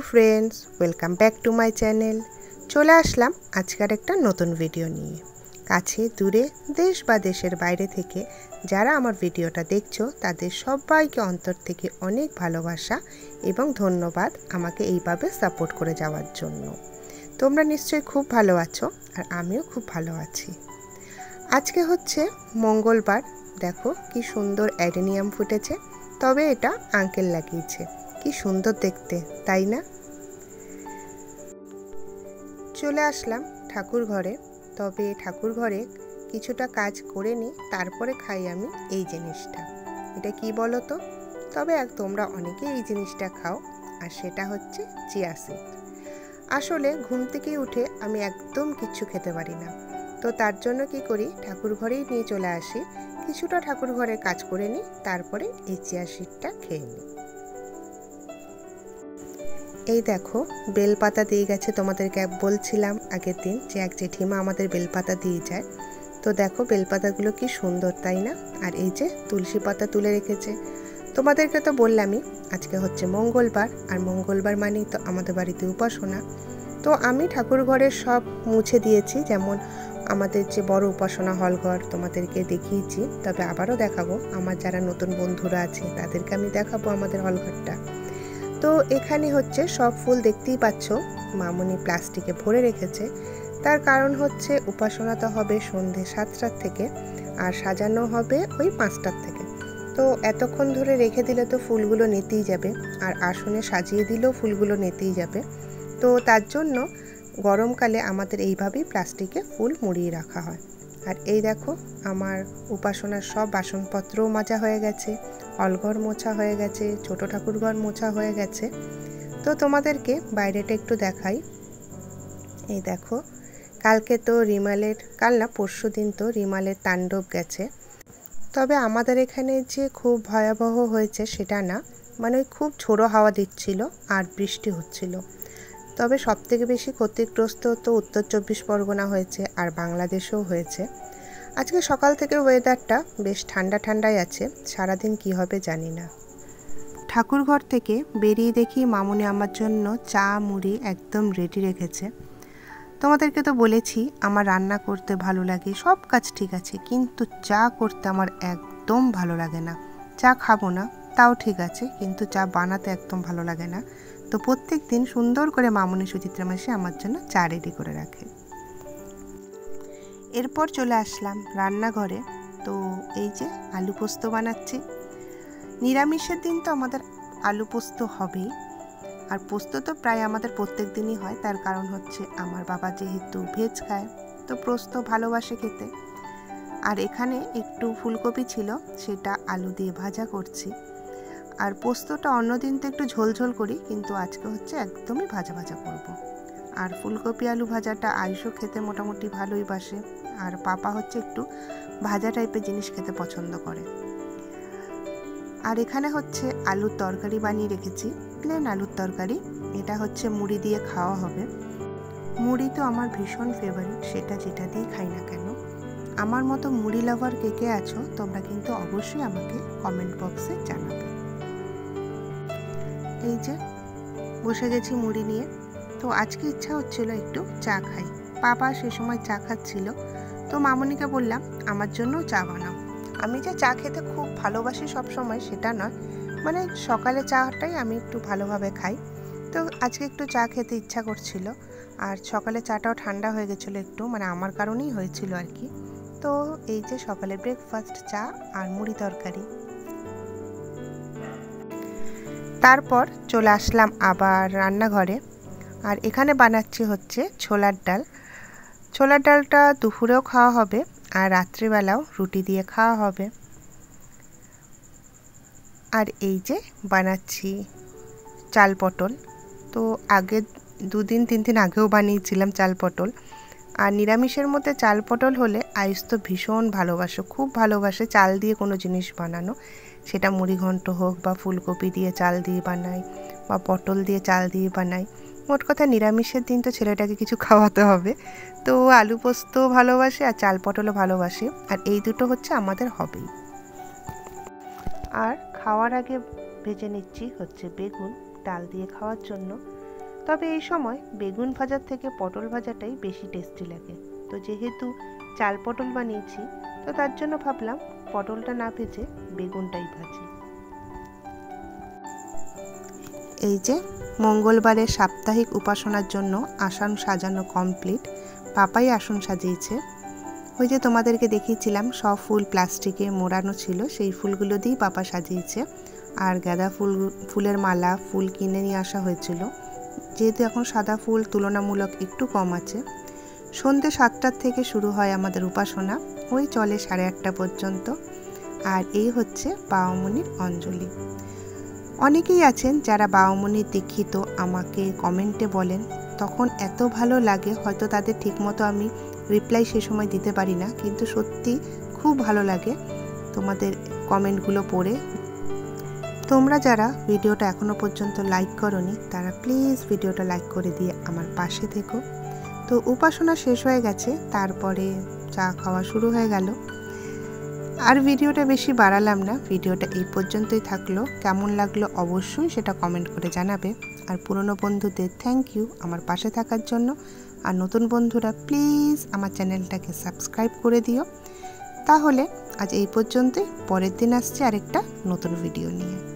Friends, welcome back to my channel. চলে আসলাম আজকের একটা নতুন ভিডিও নিয়ে। কাছে দূরে দেশ বা দেশের বাইরে থেকে যারা আমার ভিডিওটা দেখছো তাদের সবাইকে অন্তর থেকে অনেক ভালোবাসা এবং ধন্যবাদ আমাকে এইভাবে সাপোর্ট করে যাওয়ার জন্য। তোমরা নিশ্চয়ই খুব ভালো আছো আর আমিও খুব ভালো আছি। আজকে হচ্ছে মঙ্গলবার। দেখো কি সুন্দর অ্যাডেনিয়াম ফুটেছে, তবে এটা আঙ্কেল লাগিয়েছে। কি সুন্দর দেখতে, তাই না? চলে আসলাম ঠাকুর ঘরে। তবে ঠাকুর ঘরে কিছুটা কাজ করে নিই, তারপরে খাই আমি এই জিনিসটা। এটা কি বলো তো? তবে তোমরা অনেকেই এই জিনিসটা খাও, আর সেটা হচ্ছে চিয়া সিড। আসলে ঘুম থেকে উঠে আমি একদম কিচ্ছু খেতে পারি না, তো তার জন্য কি করি, ঠাকুর ঘরেই নিয়ে চলে আসি, কিছুটা ঠাকুর ঘরে কাজ করে নিই, তারপরে এই চিয়া সিডটা খেয়ে নিই। এই দেখো বেলপাতা দিয়ে গেছে। তোমাদেরকে বলছিলাম আগের দিন যে এক জেঠিমা আমাদের বেলপাতা দিয়ে যায়। তো দেখো বেলপাতাগুলো কি সুন্দর, তাই না? আর এই যে তুলসী পাতা তুলে রেখেছে। তোমাদেরকে তো বললামই আজকে হচ্ছে মঙ্গলবার, আর মঙ্গলবার মানেই তো আমাদের বাড়িতে উপাসনা। তো আমি ঠাকুর ঘরের সব মুছে দিয়েছি, যেমন আমাদের যে বড় উপাসনা হলঘর তোমাদেরকে দেখিয়েছি, তবে আবারও দেখাবো। আমার যারা নতুন বন্ধুরা আছে তাদেরকে আমি দেখাবো আমাদের হলঘরটা। তো এখানে হচ্ছে সব ফুল দেখতেই পাচ্ছ মামুনি প্লাস্টিকে ভরে রেখেছে। তার কারণ হচ্ছে উপাসনা তো হবে সন্ধে 7টার থেকে, আর সাজানো হবে ওই 5টার থেকে। তো এতক্ষণ ধরে রেখে দিলে তো ফুলগুলো নিতেই যাবে, আর আসনে সাজিয়ে দিলেও ফুলগুলো নিতেই যাবে। তো তার জন্য গরমকালে আমাদের এইভাবেই প্লাস্টিকে ফুল মুড়িয়ে রাখা হয়। আর এই দেখো আমার উপাসনার সব বাসনপত্রও মাজা হয়ে গেছে, অলঘর মোছা হয়ে গেছে, ছোট ঠাকুর ঘর মোছা হয়ে গেছে। তো তোমাদেরকে বাইরেটা একটু দেখাই। এই দেখো কালকে তো পরশু দিন তো রিমালের তাণ্ডব গেছে। তবে আমাদের এখানে যে খুব ভয়াবহ হয়েছে সেটা না, মানে ওই খুব ঝোড়ো হাওয়া দিচ্ছিল আর বৃষ্টি হচ্ছিল। তবে সবথেকে বেশি ক্ষতিগ্রস্ত তো উত্তর 24 পরগনা হয়েছে, আর বাংলাদেশেও হয়েছে। আজকে সকাল থেকে ওয়েদারটা বেশ ঠান্ডা ঠান্ডাই আছে, সারাদিন কি হবে জানি না। ঠাকুর ঘর থেকে বেরিয়ে দেখি মামুনি আমার জন্য চা মুড়ি একদম রেডি রেখেছে। তোমাদেরকে তো বলেছি আমার রান্না করতে ভালো লাগে, সব কাজ ঠিক আছে, কিন্তু চা করতে আমার একদম ভালো লাগে না। চা খাবো না তাও ঠিক আছে, কিন্তু চা বানাতে একদম ভালো লাগে না। তো প্রত্যেক দিন সুন্দর করে মামুনি সুচিত্রা মাসি আমার জন্য চা রেডি করে রাখে। এরপর চলে আসলাম রান্নাঘরে। তো এই যে আলু পোস্ত বানাচ্ছি। নিরামিষের দিন তো আমাদের আলু পোস্ত হবেই, আর পোস্ত তো প্রায় আমাদের প্রত্যেক দিনই হয়। তার কারণ হচ্ছে আমার বাবা যেহেতু ভেজ খায়, তো পোস্ত ভালোবাসে খেতে। আর এখানে একটু ফুলকপি ছিল, সেটা আলু দিয়ে ভাজা করছি। আর পোস্তটা অন্যদিন তো একটু ঝোল করি, কিন্তু আজকে হচ্ছে একদমই ভাজা ভাজা করব। আর ফুলকপি আলু ভাজাটা আয়ুষও খেতে মোটামুটি ভালোই বাসে, আর পাপা হচ্ছে একটু ভাজা টাইপের জিনিস খেতে পছন্দ করে। আর এখানে হচ্ছে আলুর তরকারি বানিয়ে রেখেছি, প্লেন আলুর তরকারি। এটা হচ্ছে মুড়ি দিয়ে খাওয়া হবে। মুড়ি তো আমার ভীষণ ফেভারিট, সেটা যেটা দিয়ে খাই না কেন। আমার মতো মুড়ি লাভার কে কে আছো তোমরা কিন্তু অবশ্যই আমাকে কমেন্ট বক্সে জানাবে। এই যে বসে গেছি মুড়ি নিয়ে। তো আজকে ইচ্ছা হচ্ছিল একটু চা খাই। পাপা সে সময় চা খাচ্ছিল, তো মামুনিকে বললাম আমার জন্য চা বানাও। আমি যে চা খেতে খুব ভালোবাসি সব সময় সেটা নয়, মানে সকালে চাটাই আমি একটু ভালোভাবে খাই। তো আজকে একটু চা খেতে ইচ্ছা করছিল, আর সকালে চাটাও ঠান্ডা হয়ে গেছিলো একটু, মানে আমার কারণেই হয়েছিল আর কি। তো এই যে সকালে ব্রেকফাস্ট চা আর মুড়ি তরকারি। তারপর চলে আসলাম আবার রান্নাঘরে, আর এখানে বানাচ্ছি হচ্ছে ছোলার ডাল। ছোলার ডালটা দুপুরেও খাওয়া হবে, আর রাত্রিবেলাও রুটি দিয়ে খাওয়া হবে। আর এই যে বানাচ্ছি চাল পটল। তো আগে 2-3 দিন আগেও বানিয়েছিলাম চাল পটল। আর নিরামিষের মধ্যে চাল পটল হলে আয়ুষ তো ভীষণ ভালোবাসে, খুব ভালোবাসে চাল দিয়ে কোনো জিনিস বানানো, সেটা মুড়ি ঘন্ট হোক বা ফুলকপি দিয়ে চাল দিয়ে বানাই বা পটল দিয়ে চাল দিয়ে বানাই। মোট কথা নিরামিষের দিন তো ছেলেটাকে কিছু খাওয়াতে হবে। তো আলু পোস্তও ভালোবাসে আর চাল পটলও ভালোবাসে, আর এই দুটো হচ্ছে আমাদের হবেই। আর খাওয়ার আগে ভেজে নিচ্ছি হচ্ছে বেগুন ডাল দিয়ে খাওয়ার জন্য। তবে এই সময় বেগুন ভাজার থেকে পটল ভাজাটাই বেশি টেস্টি লাগে। তো যেহেতু চাল পটল বানিয়েছি, তো তার জন্য ভাবলাম পটলটা না ভেজে বেগুনটাই ভাজি। এই যে মঙ্গলবারের সাপ্তাহিক উপাসনার জন্য আসন সাজানো কমপ্লিট। পাপাই আসন সাজিয়েছে। ওই যে তোমাদেরকে দেখিয়েছিলাম সব ফুল প্লাস্টিকে মোড়ানো ছিল, সেই ফুলগুলো দিয়েই পাপা সাজিয়েছে। আর গাঁদা ফুলের মালা ফুল কিনে নিয়ে আসা হয়েছিল, যেহেতু এখন সাদা ফুল তুলনামূলক একটু কম আছে। সন্ধ্যে 7টার থেকে শুরু হয় আমাদের উপাসনা, ওই চলে 8:30 পর্যন্ত। আর এই হচ্ছে বাবামণির অঞ্জলি। অনেকেই আছেন যারা বাবামণির দীক্ষিত, আমাকে কমেন্টে বলেন, তখন এত ভালো লাগে, হয়তো তাদের ঠিকমতো আমি রিপ্লাই সে সময় দিতে পারি না, কিন্তু সত্যি খুব ভালো লাগে তোমাদের কমেন্টগুলো পড়ে। তোমরা যারা ভিডিওটা এখনও পর্যন্ত লাইক করোনি, তারা প্লিজ ভিডিওটা লাইক করে দিয়ে আমার পাশে থেকো। তো উপাসনা শেষ হয়ে গেছে, তারপরে চা খাওয়া শুরু হয়ে গেল। আর ভিডিওটা বেশি বাড়ালাম না, ভিডিওটা এই পর্যন্তই থাকলো। কেমন লাগলো অবশ্যই সেটা কমেন্ট করে জানাবে। আর পুরনো বন্ধুদের থ্যাংক ইউ আমার পাশে থাকার জন্য। আর নতুন বন্ধুরা প্লিজ আমার চ্যানেলটাকে সাবস্ক্রাইব করে দিও। তাহলে আজ এই পর্যন্তই, পরের দিন আসছে আরেকটা নতুন ভিডিও নিয়ে।